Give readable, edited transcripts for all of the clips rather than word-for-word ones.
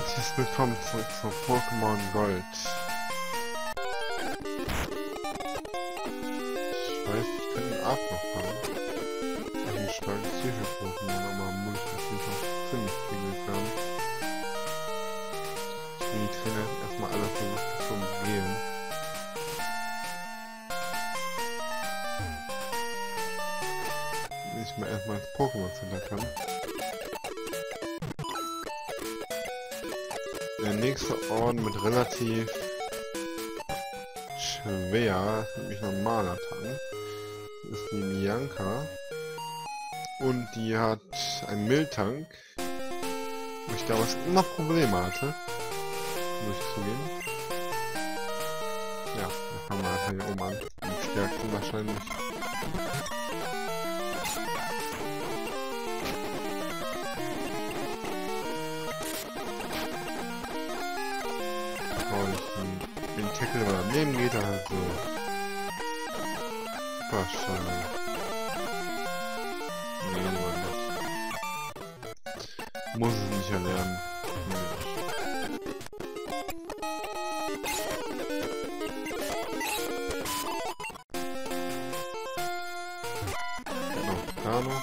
Herzlich willkommen zurück zu Pokémon Gold. Ich weiß, ich könnte den Arzt noch fangen. Ein starkes Psycho-Pokémon, aber muss ich das nicht noch ziemlich kriegen können. Ich will die Trainer erstmal alles so was zum Gehen. Ich mal erstmal ins Pokémon Center kann. Der nächste Orden wird relativ schwer, das ist nämlich normal Attacken. Das ist die Bianca. Und die hat einen Miltank, wo ich damals immer Probleme hatte. Muss ich zugeben. Ja, da fangen wir einfach hier oben an. Am stärksten wahrscheinlich. Den Tackle, wenn er daneben geht, also wahrscheinlich. Nee, Mann, das muss es nicht erlernen. Genau, da noch.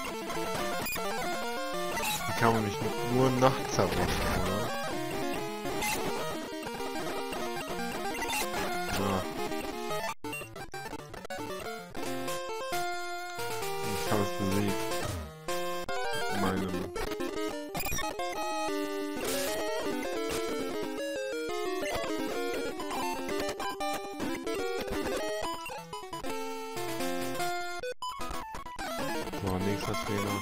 Die kann man nicht nur nachts zerbrechen, oder? Ich habe es besiegt. Meinem. So, nächster Trainer.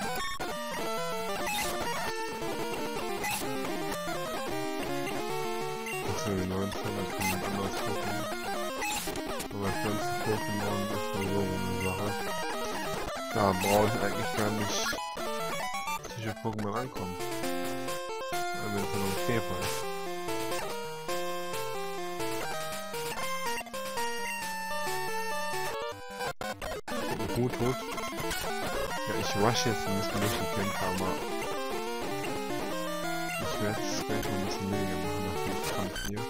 Das ist 19, da kann man anders gucken. Aber das ganze Pokémon ist nur so eine Sache. Da brauche ich eigentlich gar nicht Psycho-Pokémon ankommen. Wenn es nur ein Käfer ist. Gut. Ja, ich wasche jetzt ein bisschen durch die Kämpfe, aber ich werde es gleich mal ein bisschen weniger machen nach dem Kampf hier.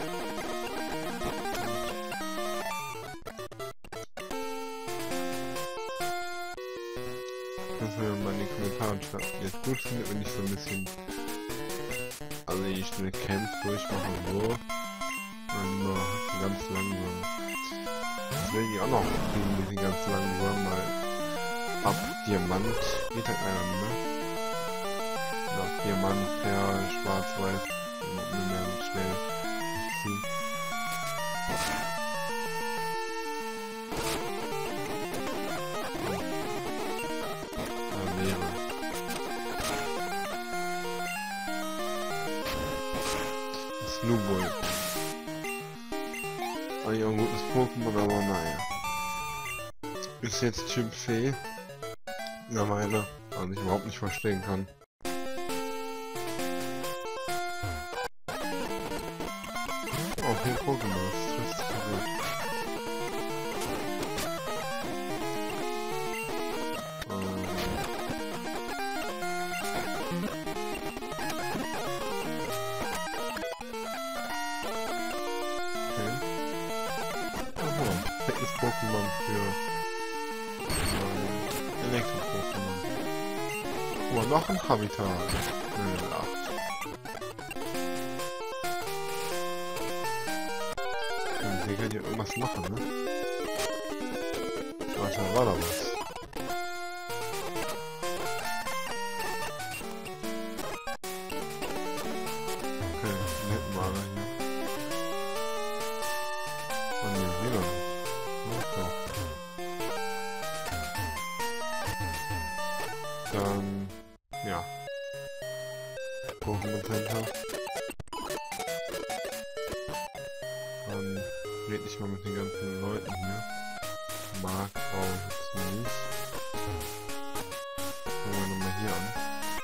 Kannst du mir mal in die Kommentare schreiben, wie ihr es gut findet, wenn ich so ein bisschen also die schnelle Camps durchmache so. Und nur ganz langsam. Das will ich auch noch ein bisschen ganz langsam, weil ab Diamant geht halt leider nicht mehr. Und ab Diamant, ja, schwarz-weiß, nicht mehr schnell ziehen. Snowball. Eigentlich auch ein gutes Pokémon, aber naja. Ist jetzt Typ Fee. Ja, meine. Was ich überhaupt nicht verstehen kann. Auch hier Pokémon, das trifft sich gut. Pokémon für Elektro-Pokémon. Oh, noch ein Habitat. Level 8. Hier kann ich irgendwas machen, ne? Warte, war da was? Okay, netten wir alle hier. Oh ne, wieder nicht. Dann, ja. Pokémon Center. Dann rede ich mal mit den ganzen Leuten hier. Mark brauche ich jetzt nicht. Fangen wir nochmal hier an.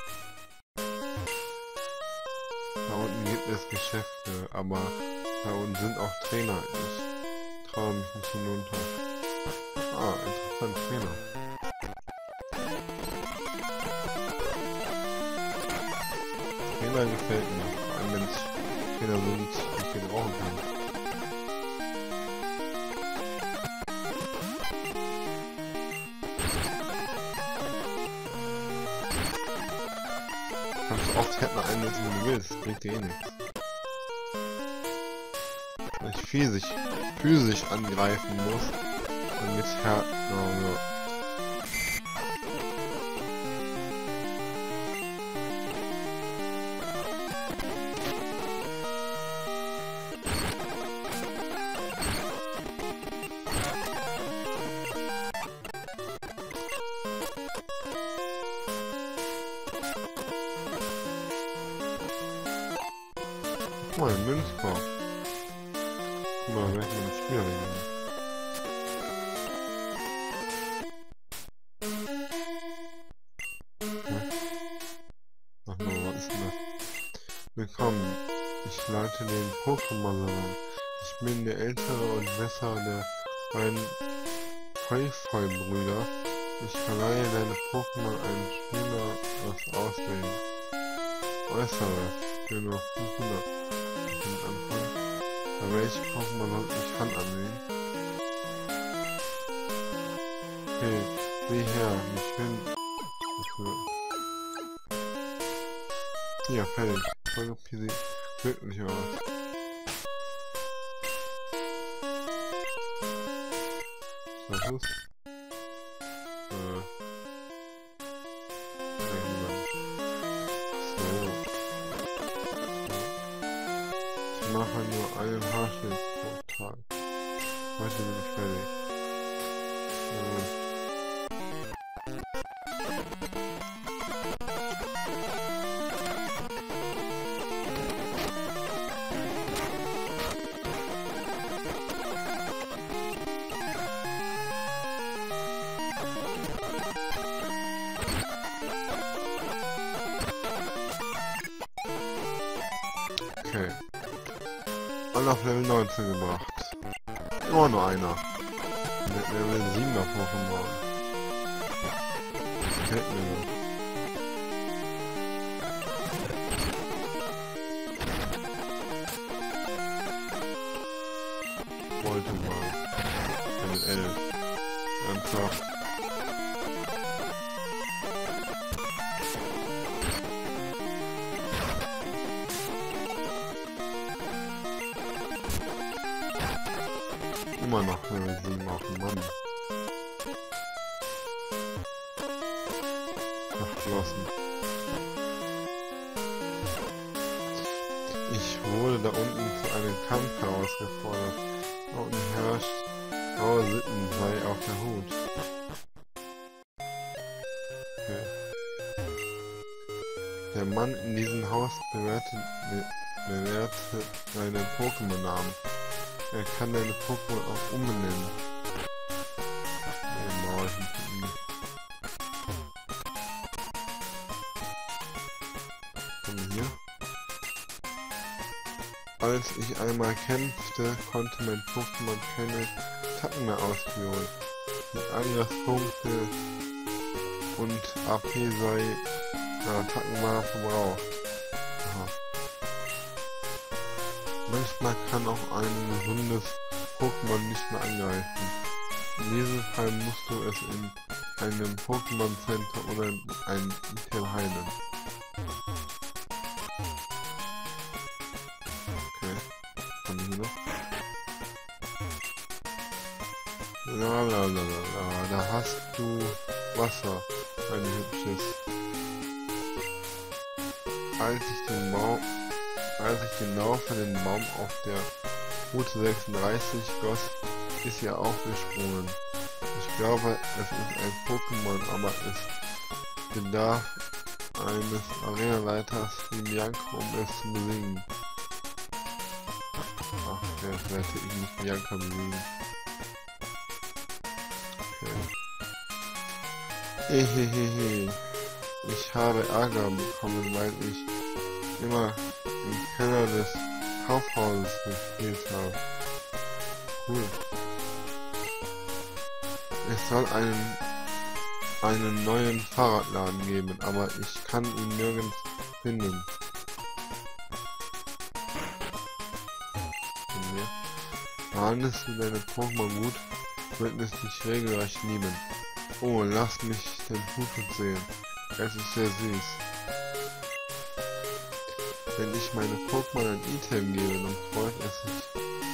Da unten gibt es Geschäfte, aber da unten sind auch Trainer. Ich traue mich nicht hinunter. Ah, interessant, Trainer. immer gefällt mir. Vor allem wenn es Trainer sind, die ich gebrauchen kann. Kannst du oft Headner einsetzen, wenn du willst. Bringt dir eh nichts. Weil ich physisch angreifen muss, damit Headner Guck mal, ein Münzkorb. Guck mal, welchen man Spielring hat. Ach no, was ist denn das? Willkommen, ich leite den Pokémon-Salon. Ich bin der ältere und bessere der beiden Heufeu-Brüder. Ich verleihe deine Pokémon einen Spieler was auswählen. Äußeres für nur 500. Anfang. Bei welchem Pokémon sollte ich Hand annehmen? Okay, sieh her, ich bin... Ja, fertig. Folge sieht glücklich aus. Was ist? Ich mache nur einen Haarschnitt pro Tag. Heute bin ich fertig. Okay. Alle auf Level 19 gebracht. Immer nur einer. Mit Level 7er Pokémon. Gefällt mir so. Wollte mal. Level 11. Einfach. Immer noch Level 7 auf dem Mann. Verschlossen. Ich wurde da unten zu einem Kampf herausgefordert. Da unten herrscht graue Sitten, sei auf der Hut. Okay. Der Mann in diesem Haus bewährte seine Pokémon-Namen. Er kann deine Pokémon auch umbenennen. Komm hier. Als ich einmal kämpfte, konnte mein Pokémon keine Attacken mehr ausführen. Die Angriffspunkte und AP sei Attacken mal verbraucht. Aha. Manchmal kann auch ein gesundes Pokémon nicht mehr angreifen. In diesem Fall musst du es in einem Pokémon Center oder in einem Item heilen. Okay, haben wir hier noch? Lalalala, da hast du Wasser, ein hübsches. Als ich den Lauf von den Baum auf der Route 36 goss, ist ja aufgesprungen. Ich glaube, es ist ein Pokémon, aber es bedarf eines Arenaleiters wie Bianca, um es zu besiegen. Ach, jetzt werde ich nicht Bianca besiegen. Okay. Hehehehe. Ich habe Ärger bekommen, weil ich immer im Keller des Kaufhauses gespielt habe. Cool. Es soll einen neuen Fahrradladen geben, aber ich kann ihn nirgends finden. mir. Behandelst du deine Pokémon gut, wird es dich regelrecht lieben. Oh, lass mich den Hut sehen. Es ist sehr süß. Wenn ich meine Pokémon ein Item gebe, dann freut es sich.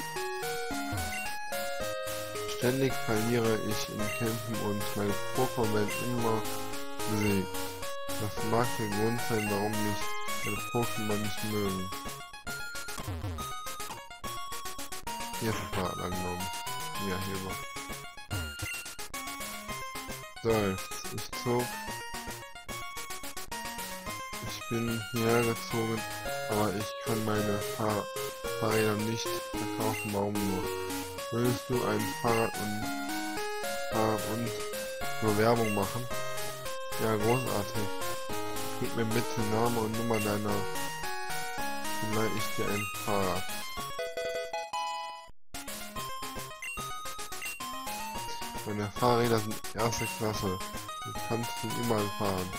Ständig verliere ich in Kämpfen und meine Pokémon werden immer besiegt. Das mag der Grund sein, warum mich meine Pokémon nicht mögen. Hier ist ein Fahrrad angenommen. Ja, hier war. So, ich zog. Ich bin hierher gezogen, aber ich kann meine Fahrräder nicht verkaufen. Warum nur? Willst du ein Fahrrad und nur Werbung machen? Ja, großartig. Gib mir bitte Name und Nummer deiner. Dann leih ich dir ein Fahrrad. Meine Fahrräder sind erste Klasse. Du kannst sie überall fahren.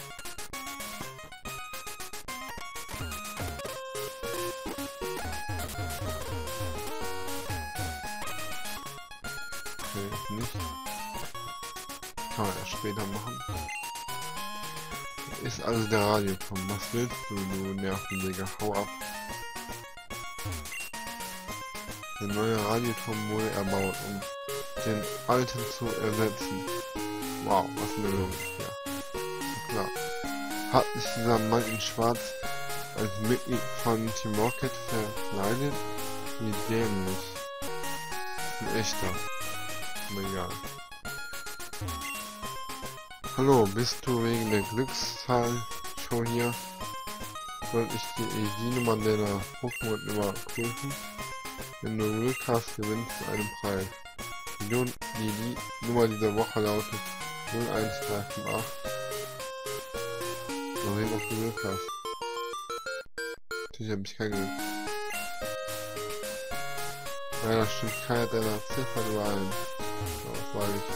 Okay, nicht. Kann man erst später machen. Ist also der Radioturm. Was willst du, du Nervensäger? Hau ab. Der neue Radioturm wurde erbaut, um den alten zu ersetzen. Wow, was eine Logik, ja. Klar. Hat sich dieser Mann in Schwarz als Mitglied von Team Rocket verkleidet? Wie dämlich. Ein echter. Aber egal. Hallo, bist du wegen der Glückszahl-Show hier? Soll ich die ID-Nummer deiner Pokémon überprüfen? Wenn du Glück hast, gewinnst du einen Preis. Die Nummer dieser Woche lautet 01358. Mal sehen, ob du Glück hast. Natürlich habe ich kein Glück. Leider stimmt keine deiner Ziffern überein. Aber das sage ich.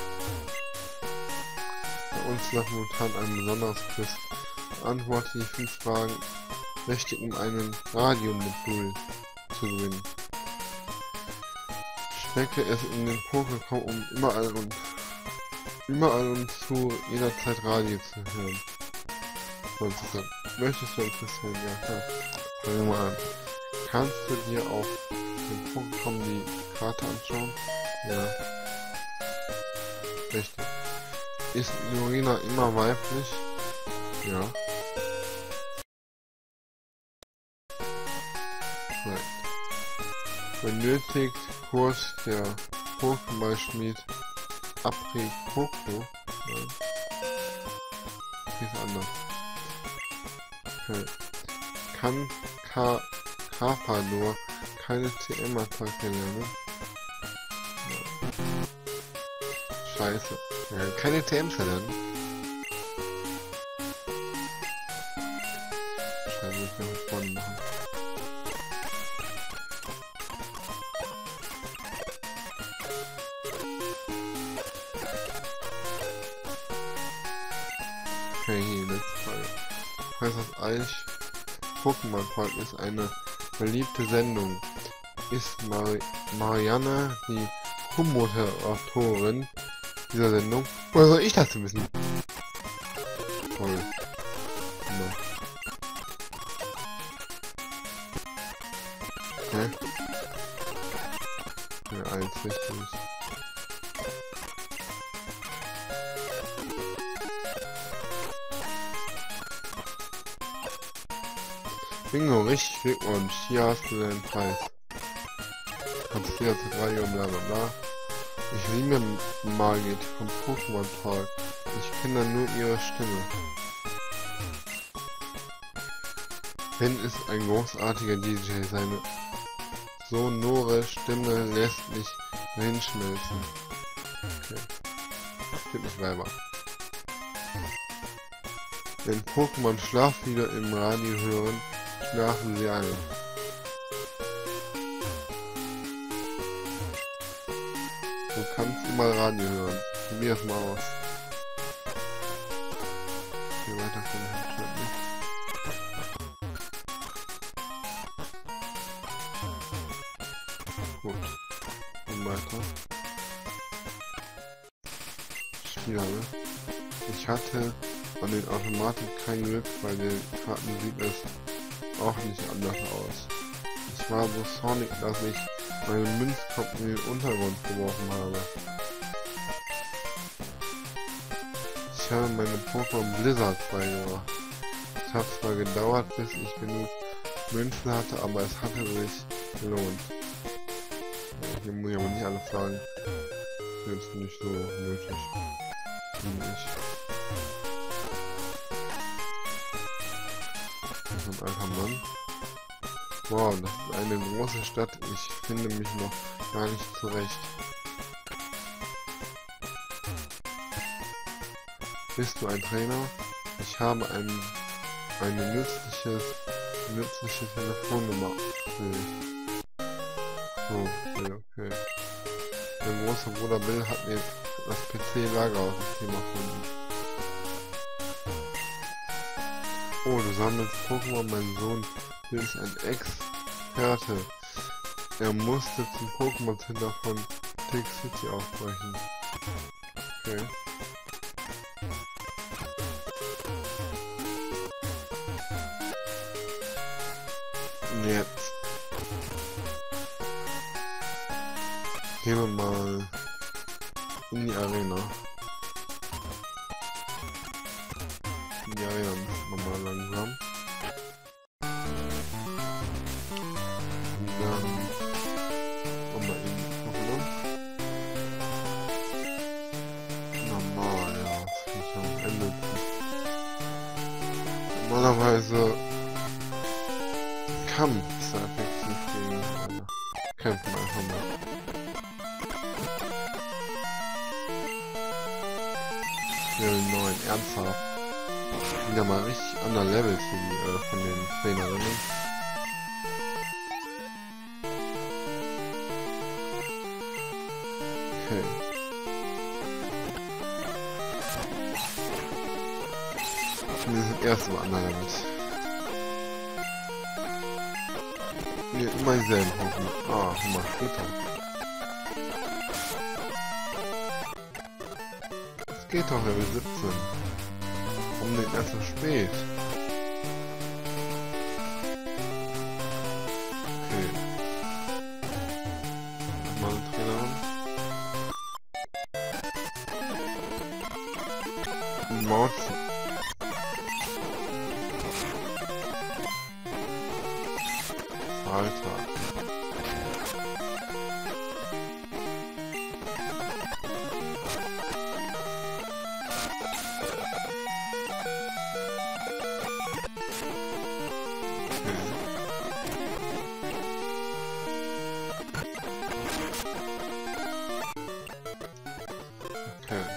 Bei uns läuft momentan ein besonderes Quiz. Beantworte die 5 Fragen richtig, um einen Radiomodul zu gewinnen. Stecke es in den Pokémon, um überall und zu jeder Zeit Radio zu hören. Möchtest du interessieren? Ja, klar. Fangen wir mal an. Kannst du dir auf dem Pokémon die Karte anschauen? Ja. Richtig. Ist Lorena immer weiblich? Ja. Nein. Benötigt Kurs der Pokémon-Schmied Aprikoko? Nein. Ist anders. Okay. Kann Carpador keine TM-Attacke lernen? Nein. Scheiße. Ja, keine TMs lernen. Scheiße, ich kann das vorne machen. Okay, hier, letzte Frage. Heißt das Eich Pokémon Park ist eine beliebte Sendung. Ist Marianne die Co-Moderatorin dieser Sendung? Oder soll ich das wissen? Toll. No. Hä? Ja, eins richtig. Bingo, richtig Glückwunsch. Hier hast du deinen Preis. Kannst du wieder zu Radio bla bla bla. Ich liebe Margit vom Pokémon Park. Ich kenne nur ihre Stimme. Ben ist ein großartiger DJ. Seine sonore Stimme lässt mich hinschmelzen. Okay. Stimmt nicht weiter. Wenn Pokémon Schlaflieder im Radio hören, schlafen sie ein. Du kannst immer Radio hören. Probier es mal aus. Hier weiter kann ich nicht. Gut. Und weiter. Spielhalle. Ich hatte an den Automaten kein Glück, weil den Karten sieht es auch nicht anders aus. Ich war so Sonic, dass ich meine Münzkopf in den Untergrund geworfen habe. Ich habe meine Pokémon Blizzard beigebracht. Es hat zwar gedauert, bis ich genug Münzen hatte, aber es hatte sich gelohnt. Hier muss ich aber nicht alle fragen. Das ist jetzt nicht so nötig, finde ich. Das ist ein alter Mann. Wow, das ist eine große Stadt. Ich finde mich noch gar nicht zurecht. Bist du ein Trainer? Ich habe eine nützliche Telefonnummer für dich. So, okay. Mein großer Bruder Bill hat mir das PC-Lagersystem erfunden. Oh, du sammelst Pokémon, mein Sohn Bill ist ein Experte. Er musste zum Pokémon Center von Tick City aufbrechen. Okay. Jetzt gehen wir mal in die Arena. In die Arena müssen wir mal langsam. Und dann nochmal in die Pokémon. Normal, ja, das kann ich am Ende tun. Normalerweise Kampf ist da effektiv gegen kämpfen einfach mal. Level 9, ernsthaft. Wieder mal richtig an der Level von den Trainerinnen. Okay. Wir sind erst mal an der Level. Hier immer dieselben Pokémon. Ah, guck mal, später. Es geht doch, Level 17. Warum denn erst so spät? Okay. Mal eine Trainerin. Ein Maus. Alter. Okay.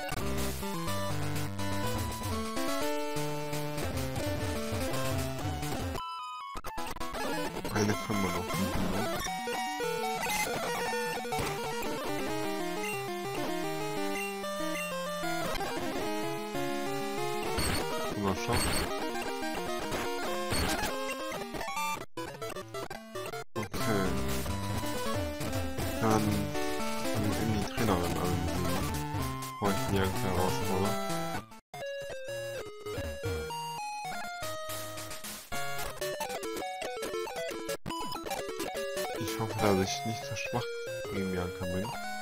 Eine können wir noch machen, ne? Mal schauen. Okay. Dann in die Trainerin ansehen. Hol ich mir irgendwie raus, oder? Ich hoffe, dass ich nicht so schwach gegen Bianca bin.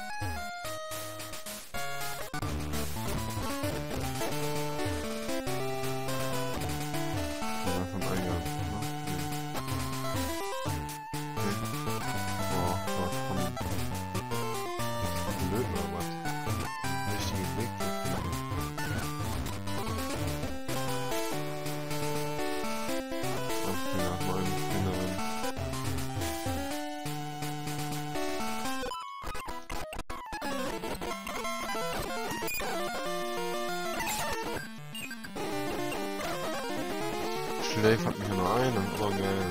Schläfert mich nur ein und so geil.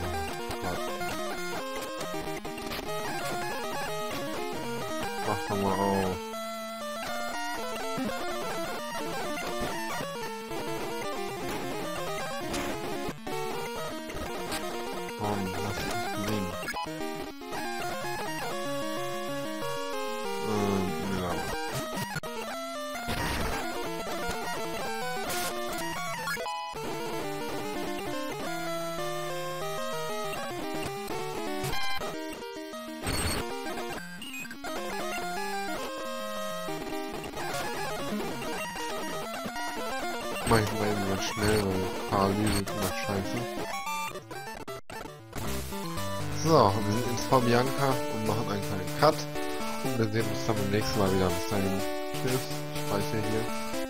Mach doch mal auf. Warum? Lass dich nicht bewegen. Mach ich mal eben ganz schnell, weil Paralyse ist immer scheiße. So, wir sind in Frau Bianca und machen einen kleinen Cut. Und wir sehen uns dann beim nächsten Mal wieder. Bis dahin. Tschüss. Ich speichere hier.